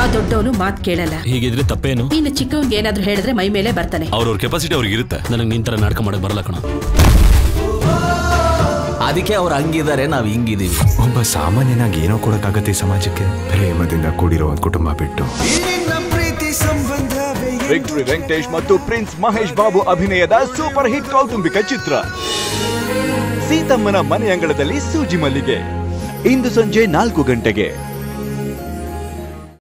ದೊಡ್ಡವನು ಮಾತ್ ಕೇಳಲ್ಲ. ಹೀಗಿದ್ರೆ ತಪ್ಪೇನು? ಇನ್ನು ಚಿಕ್ಕವನ್ಗೆ ಏನಾದ್ರೂ ಹೇಳಿದ್ರೆ ಮೈ ಮೇಲೆ ಬರ್ತಾನೆ. ಅವ್ರವ್ರ ಕೆಪಾಸಿಟಿ ಅವ್ರಿಗೆ ಇರುತ್ತೆ. ನನಗೆ ನಿಂತರ ನಾಟಕ ಮಾಡಕ್ ಬರಲ್ಲ ಕಣ. ಅದಕ್ಕೆ ಅವ್ರು ಹಂಗಿದ್ದಾರೆ, ನಾವ್ ಹಿಂಗಿದೀವಿ. ಒಬ್ಬ ಸಾಮಾನ್ಯನಾಗಿ ಏನೋ ಕೊಡಕ್ಕಾಗತ್ತೆ ಸಮಾಜಕ್ಕೆ. ಪ್ರೇಮದಿಂದ ಕೂಡಿರೋ ಒಂದು ಕುಟುಂಬ ಬಿಟ್ಟು. ವಿಕ್ಟರಿ ವೆಂಕಟೇಶ್ ಮತ್ತು ಪ್ರಿನ್ಸ್ ಮಹೇಶ್ ಬಾಬು ಅಭಿನಯದ ಸೂಪರ್ ಹಿಟ್ ಕೌಟುಂಬಿಕ ಚಿತ್ರ ಸೀತಮ್ಮನ ಮನೆ ಅಂಗಳದಲ್ಲಿ ಸೂಜಿ ಮಲ್ಲಿಗೆ ಇಂದು ಸಂಜೆ 4 ಗಂಟೆಗೆ.